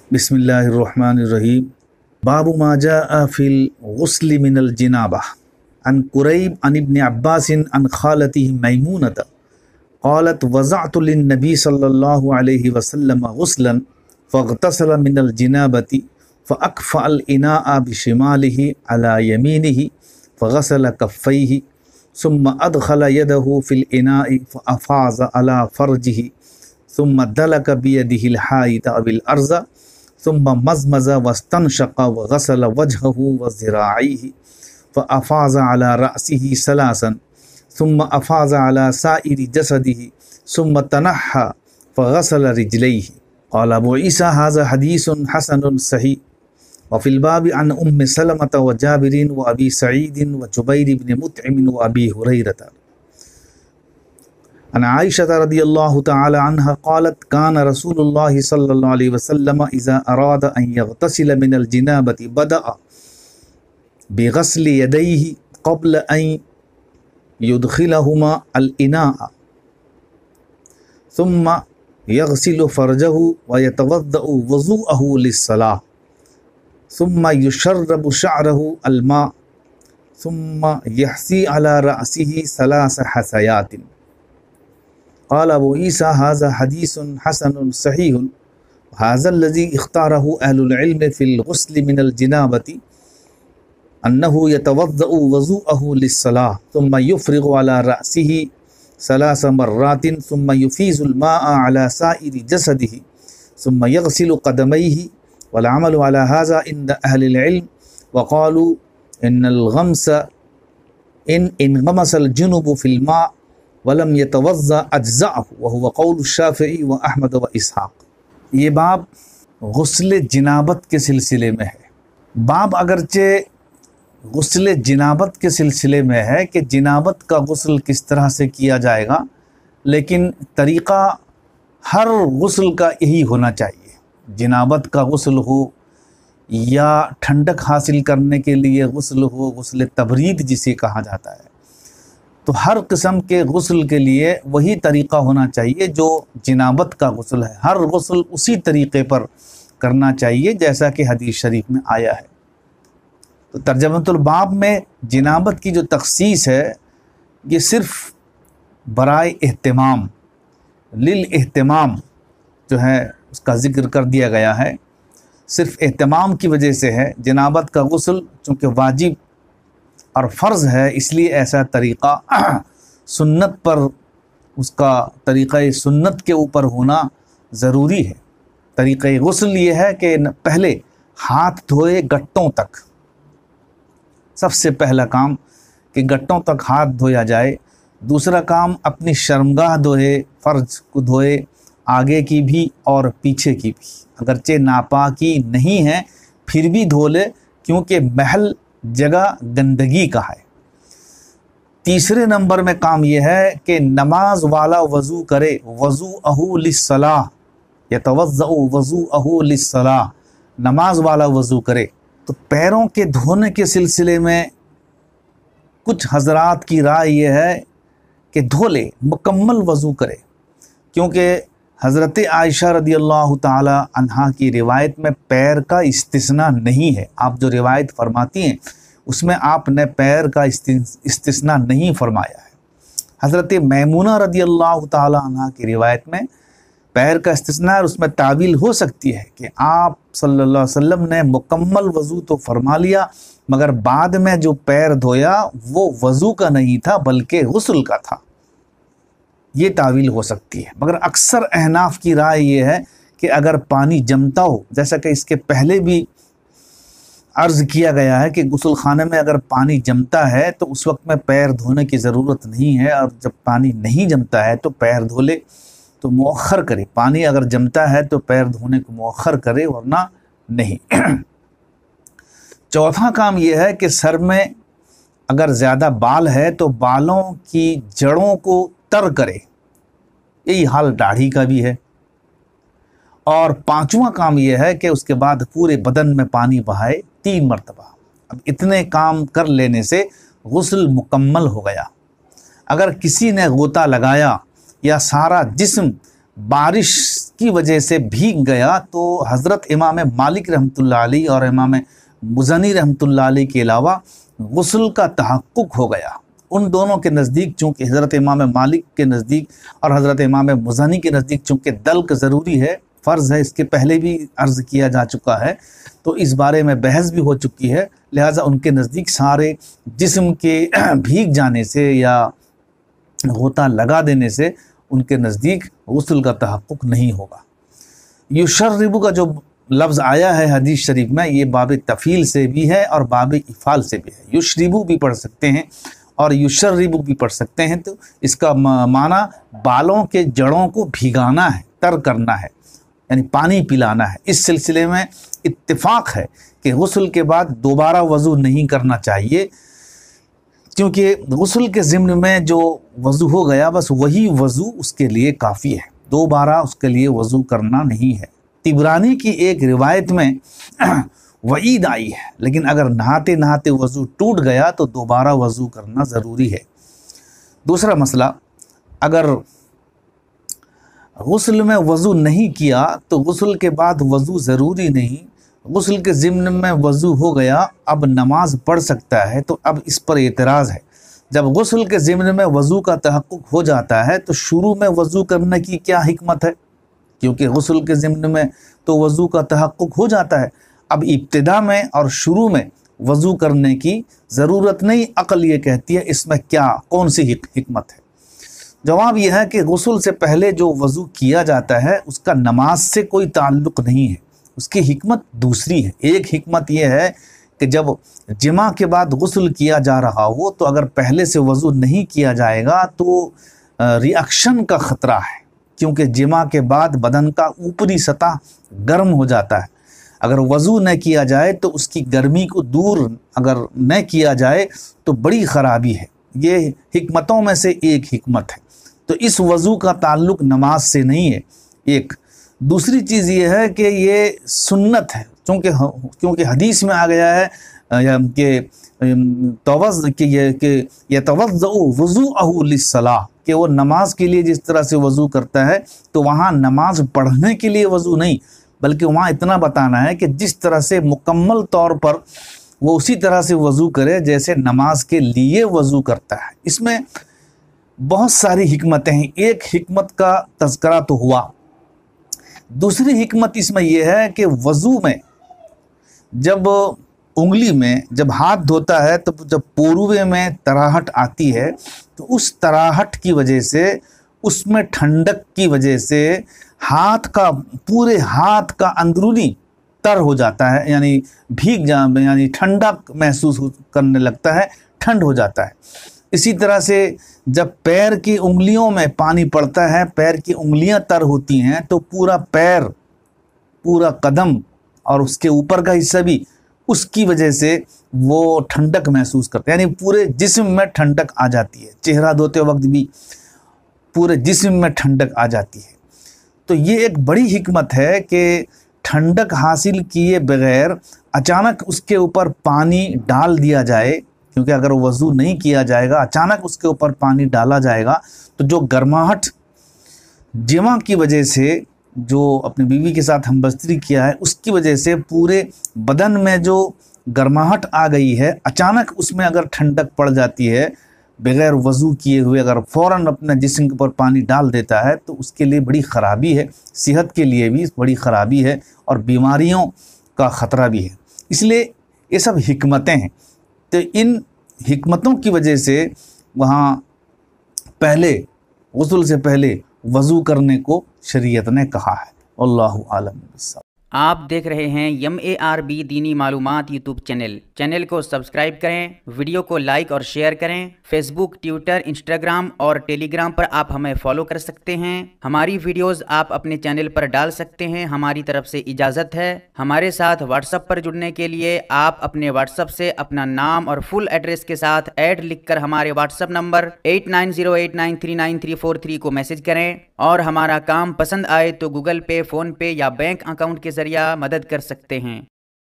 बिस्मिल्लाहिर्रहमानिर्रहीम। बाबु मा जाअ फिल गुस्ल मिनल जिनाबा। अन कुरैब अन इब्न अब्बास अन खालतिही मैमूनत क़ालत वज़अतु लिन्नबी सल्लल्लाहु अलैहि वसल्लम गुस्लन फ़ग़तसल मिनल जिनाबति फ़अक्फ़अल इनाअ बिशिमालिही अला यमीनिही फ़ग़सल कफ़्फ़ैहि सुम्मा अदख़ल यदहु फ़िल इनाइ फ़अफ़ाज़ अला फ़र्जिही सुम्मा दलक बियदिहिल हाइत अविल अर्ज़ सुम्मा मज़मज़ वस्तनशक़ वग़सल वजहहु वज़िराअैहि फ़अफ़ाज़ अला रअसिही सलासन सुम्मा अफ़ाज़ अला साइरि जसदिही सुम्मा तनह्हा फ़ग़सल रिजलैहि। क़ाल अबू ईसा हाज़ा हदीसुन हसनुन सही व फ़िल बाबि अन उम्म सलमत व जाबिरिन व अबी सईद व जुबैर इब्न मुतइम व अबी हुरैरत अन आयशा रज़ियल्लाहु तआला अन्हा क़ालत कान रसूलुल्लाह सल्लल्लाहु अलैहि वसल्लम इज़ा अरादा अन यग़तसिल मिनल जिनाबति बदअ बिग़स्लि यदैहि क़ब्ल अन युदख़िलहुमा अल इनाअ सुम्मा यग़सिलु फ़रजहु व यतवद्दअु वज़ूअहु लिस्सलाह सुम्मा युशर्रबु शअरहु अल मा सुम्मा यहसी अला रअसिही सलास हसयातिन। क़ाल अबू ईसा हाज़ा हदीसुन हसनुन सहीहुन हाज़ा लज़ी इख्तारहु अहलुल इल्म फ़िल गुस्ल मिनल जिनाबति अन्नहु यतवद्दअु वज़ूअहु लिस्सलाह सुम्मा युफ़रिग़ु अला रअसिही सलास मर्रातिन सुम्मा युफ़ीज़ुल माअ अला साइरि जसदिही सुम्मा यग़सिलु क़दमैहि वल अमलु अला हाज़ा इंद अहलिल इल्म व क़ालू इन्नल गम्स इन गमसल जुनुबु फ़िल मा वलम यतवज़्ज़अ अज्ज़अहु व हुवा क़ौलु शाफ़िई व अहमद व इसहाक़। ये बाब गुस्ल जिनाबत के सिलसिले में है। बाब अगरचे गुस्ल जिनाबत के सिलसिले में है कि जिनाबत का गुस्ल किस तरह से किया जाएगा, लेकिन तरीक़ा हर गुस्ल का यही होना चाहिए। जिनाबत का गुस्ल हो या ठंडक हासिल करने के लिए गुस्ल हो, गुस्ल तबरीद जिसे कहा जाता है, तो हर किस्म के गुस्ल के लिए वही तरीक़ा होना चाहिए जो जिनाबत का गुस्ल है। हर गुस्ल उसी तरीक़े पर करना चाहिए जैसा कि हदीस शरीफ में आया है। तो तर्जमतुल बाब में जिनाबत की जो तख़सीस है ये सिर्फ़ बराए एहतिमाम लिल एहतिमाम जो है उसका ज़िक्र कर दिया गया है, सिर्फ़ एहतिमाम की वजह से है। जिनाबत का गुस्ल चूँकि वाजिब और फ़र्ज़ है इसलिए ऐसा तरीक़ा सुन्नत पर उसका तरीक़ा सुन्नत के ऊपर होना ज़रूरी है। तरीक़ा गुस्ल ये है कि पहले हाथ धोए गट्टों तक, सबसे पहला काम कि गट्टों तक हाथ धोया जाए। दूसरा काम अपनी शर्मगाह धोए, फ़र्ज को धोए, आगे की भी और पीछे की भी। अगरचे नापाकी नहीं है फिर भी धो ले क्योंकि महल जगह गंदगी का है। तीसरे नंबर में काम यह है कि नमाज वाला वज़ू करे, वज़ूअहु लिस्सलाह, यतवज़्ज़अु वज़ूअहु लिस्सलाह, नमाज वाला वज़ू करे। तो पैरों के धोने के सिलसिले में कुछ हज़रात की राय यह है कि धो ले, मुकम्मल वज़ू करे, क्योंकि हज़रत आयशा रज़ियल्लाहु ताला अन्हा की रिवायत में पैर का इस्तिस्ना नहीं है। आप जो रिवायत फरमाती हैं उसमें आपने पैर का इस्तिस्ना नहीं फरमाया है। हज़रत मैमूना रज़ियल्लाहु ताला अन्हा की रिवायत में पैर का इस्तिस्ना, और उसमें तावील हो सकती है कि आप सल्लल्लाहु अलैहि वसल्लम ने मुकम्मल वज़ू तो फरमा लिया मगर बाद में जो पैर धोया वो वज़ू का नहीं था बल्कि गुस्ल का था। ये तावील हो सकती है। मगर अक्सर अहनाफ की राय ये है कि अगर पानी जमता हो, जैसा कि इसके पहले भी अर्ज़ किया गया है कि गुस्ल खाने में अगर पानी जमता है तो उस वक्त में पैर धोने की ज़रूरत नहीं है, और जब पानी नहीं जमता है तो पैर धो ले, तो मुअख्खर करे। पानी अगर जमता है तो पैर धोने को मुअख्खर करे वरना नहीं। चौथा काम यह है कि सर में अगर ज़्यादा बाल है तो बालों की जड़ों को तर करे, यही हाल दाढ़ी का भी है। और पांचवा काम यह है कि उसके बाद पूरे बदन में पानी बहाए 3 मरतबा। अब इतने काम कर लेने से गुस्ल मुकम्मल हो गया। अगर किसी ने गोता लगाया या सारा जिस्म बारिश کی وجہ سے بھیگ گیا تو حضرت امام مالک رحمۃ اللہ علیہ اور امام مزنی رحمۃ اللہ علیہ کے علاوہ غسل کا تحقق ہو گیا۔ ان دونوں کے نزدیک چونکہ حضرت امام مالک کے نزدیک اور حضرت امام مزنی کے نزدیک چونکہ دلک ضروری ہے، فرض ہے، اس کے پہلے بھی عرض کیا جا چکا ہے، تو اس بارے میں بحث بھی ہو چکی ہے، لہٰذا ان کے نزدیک سارے جسم کے بھیگ جانے سے یا غوطہ لگا دینے سے ان کے نزدیک غسل کا تحقق نہیں ہوگا۔ یشرب کا جو لفظ آیا ہے حدیث شریف میں، یہ باب تفعیل سے بھی ہے اور باب افعال سے بھی ہے۔ یشربو بھی پڑھ سکتے ہیں اور یشرب بھی پڑھ سکتے ہیں، تو اس کا معنی بالوں کے جڑوں کو بھگانا ہے، تر کرنا ہے، یعنی پانی پلانا ہے۔ اس سلسلے میں اتفاق ہے کہ غسل کے بعد دوبارہ وضو نہیں کرنا چاہیے، کیونکہ غسل کے ضمن میں جو وضو ہو گیا بس وہی وضو اس کے لیے کافی ہے، دوبارہ اس کے لیے وضو کرنا نہیں ہے۔ طبرانی کی ایک روایت میں وعید آئی ہے، لیکن اگر نہاتے نہاتے وضو ٹوٹ گیا تو دوبارہ وضو کرنا ضروری ہے۔ دوسرا مسئلہ، اگر غسل میں وضو نہیں کیا تو غسل کے بعد وضو ضروری نہیں، غسل کے ضمن میں وضو ہو گیا، اب نماز پڑھ سکتا ہے، تو اب اس پر اعتراض ہے۔ جب غسل کے ضمن میں وضو کا تحقق ہو جاتا ہے تو شروع میں وضو کرنے کی کیا حکمت ہے؟ کیونکہ غسل کے ضمن میں تو وضو کا تحقق ہو جاتا ہے، اب ابتدا میں اور شروع میں وضو کرنے کی ضرورت نہیں۔ عقل یہ کہتی ہے اس میں کون سی حکمت ہے؟ جواب یہ ہے کہ غسل سے پہلے جو وضو کیا جاتا ہے اس کا نماز سے کوئی تعلق نہیں ہے، اس کی حکمت دوسری ہے۔ ایک حکمت یہ ہے کہ جب جمع کے بعد غسل کیا جا رہا ہو تو اگر پہلے سے وضو نہیں کیا جائے گا تو ریاکشن کا خطرہ ہے، کیونکہ جمع کے بعد بدن کا اوپری سطح گرم ہو جاتا ہے۔ اگر وضو نہ کیا جائے تو اس کی گرمی کو دور اگر نہ کیا جائے تو بڑی خرابی ہے۔ یہ حکمتوں میں سے ایک حکمت ہے، تو اس وضو کا تعلق نماز سے نہیں ہے۔ ایک دوسری چیز یہ ہے کہ یہ سنت ہے، کیونکہ حدیث میں آ گیا ہے کہ یتوضأ وضوءہ للصلاۃ، کہ وہ نماز کے لیے جس طرح سے وضو کرتا ہے، تو وہاں نماز پڑھنے کے لیے وضو نہیں، بلکہ وہاں اتنا بتانا ہے کہ جس طرح سے مکمل طور پر وہ اسی طرح سے وضو کرے جیسے نماز کے لیے وضو کرتا ہے۔ اس میں بہت ساری حکمتیں ہیں، ایک حکمت کا تذکرہ تو ہوا، دوسری حکمت اس میں یہ ہے کہ وضو میں جب انگلی میں جب ہاتھ دھوتا ہے تو جب پوروے میں تراہٹ آتی ہے تو اس تراہٹ کی وجہ سے، اس میں ٹھنڈک کی وجہ سے پورے ہاتھ کا اندرونی تر ہو جاتا ہے، یعنی یعنی ٹھنڈا محسوس کرنے لگتا ہے، ٹھنڈ ہو جاتا ہے۔ اسی طرح سے جب پیر کی انگلیوں میں پانی پڑتا ہے، پیر کی انگلیاں تر ہوتی ہیں تو پورا پیر، پورا قدم اور اس کے اوپر کا حصہ بھی اس کی وجہ سے وہ ٹھنڈک محسوس کرتے ہیں، یعنی پورے جسم میں ٹھنڈک آ جاتی ہے، چہرہ دھوتے وقت بھی پورے جسم میں ٹھنڈک آ جاتی ہے۔ تو یہ ایک بڑی حکمت ہے کہ ٹھنڈک حاصل کیے بغیر اچانک اس کے اوپر پانی ڈال دیا جائے، کیونکہ اگر وضو نہیں کیا جائے گا، اچانک اس کے اوپر پانی ڈالا جائے گا تو جو گرماہٹ جمع کی وجہ سے جو اپنی بیوی کے ساتھ ہم بستری کیا ہے اس کی وجہ سے پورے بدن میں جو گرماہٹ آ گئی ہے، اچانک اس میں اگر ٹھنڈک پڑ جاتی ہے بغیر وضو کیے ہوئے، اگر فوراً اپنے جسم کے اوپر پانی ڈال دیتا ہے تو اس کے لیے بڑی خرابی ہے، صحت کے لیے بھی بڑی خرابی ہے اور بیماریوں کا خطرہ بھی ہے۔ اس لیے یہ سب حکمتیں ہیں، تو ان حکمتوں کی وجہ سے وہاں پہلے غسل سے پہلے وضو کرنے کو شریعت نے کہا ہے۔ اللہ عالم بالصواب۔ آپ دیکھ رہے ہیں MARB دینی معلومات یوٹیوب چینل کو سبسکرائب کریں، ویڈیو کو لائک اور شیئر کریں۔ فیس بک، ٹویٹر، انسٹاگرام اور ٹیلی گرام پر آپ ہمیں فالو کر سکتے ہیں۔ ہماری ویڈیوز آپ اپنے چینل پر ڈال سکتے ہیں، ہماری طرف سے اجازت ہے۔ ہمارے ساتھ واٹس ایپ پر جڑنے کے لیے آپ اپنے واٹس ایپ سے اپنا نام اور فل ایڈریس کے ساتھ ایڈ لکھ کر ہمارے واٹس ایپ نمبر 8908939343 کو میسج کریں، اور ہمارا کام پسند آئے تو گوگل پے، فون پے یا بینک اکاؤنٹ کے ذریعہ مدد کر سکتے ہیں۔